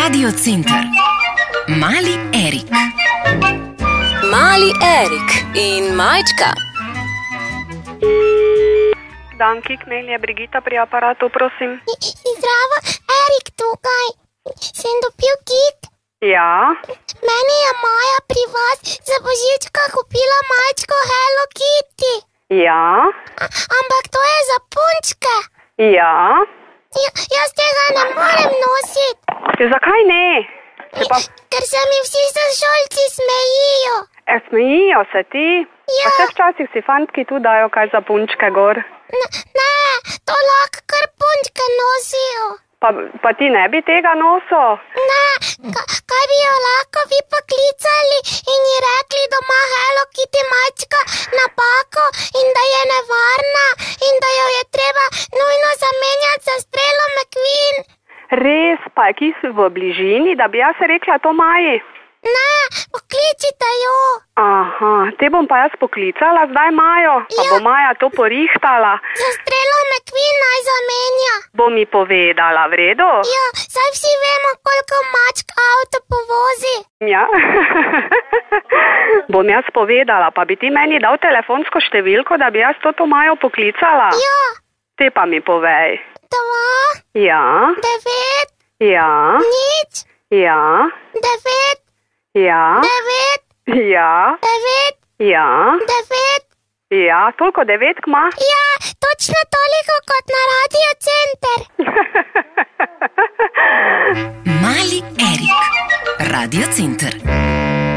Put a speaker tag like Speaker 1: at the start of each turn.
Speaker 1: Radio Center. Mali Erik.
Speaker 2: Mali Erik in Majčka.
Speaker 3: Danki, Knel je Brigita pri aparatu, prosim.
Speaker 4: Zdravo, Erik tukaj. Sem dobil kit.
Speaker 3: Ja,
Speaker 4: Meni je Maja pri vas za božička kupila mačko Hello Kitty.
Speaker 3: ja,
Speaker 4: Ampak to je za punčke.
Speaker 3: ja.
Speaker 4: Jaz tega ne morem nositi,
Speaker 3: Zakaj ne?
Speaker 4: ker se mi vsi sošolci smejijo.
Speaker 3: Smejijo se ti?
Speaker 4: Ja.
Speaker 3: Pa se včasih si fantki tu dajo kaj za punčke gor.
Speaker 4: Ne, to lahko kar punčke nosijo.
Speaker 3: Pa ti ne bi tega nosil?
Speaker 4: Ne, kaj bi jo lahko vi poklicali in ji rekli doma Hello Kitty mačka napako in da je nevarna in da jo je treba nujno zamenjati za Strelo McQueen.
Speaker 3: Res, pa je kis v bližini, da bi jaz rekla to Maji?
Speaker 4: Ne, pokličite jo.
Speaker 3: Aha, te bom pa jaz poklicala zdaj Majo, pa
Speaker 4: Ja.
Speaker 3: bo Maja to porihtala.
Speaker 4: Za Strelo McQueen naj zamenja.
Speaker 3: Bo mi povedala, v redu?
Speaker 4: Ja, saj vsi vemo, koliko mačk avto povozi.
Speaker 3: Ja. Bom jaz povedala, pa bi ti meni dal telefonsko številko, da bi jaz to Majo poklicala?
Speaker 4: Ja,
Speaker 3: Te pa mi povej.
Speaker 4: 2,
Speaker 3: Ja,
Speaker 4: 9,
Speaker 3: ja,
Speaker 4: nič,
Speaker 3: ja,
Speaker 4: 9,
Speaker 3: ja,
Speaker 4: 9,
Speaker 3: ja,
Speaker 4: 9,
Speaker 3: ja,
Speaker 4: 9.
Speaker 3: ja, toliko 9 kma.
Speaker 4: Ja, točno toliko kot na Radio Center.
Speaker 1: Mali Erik. Radio Center.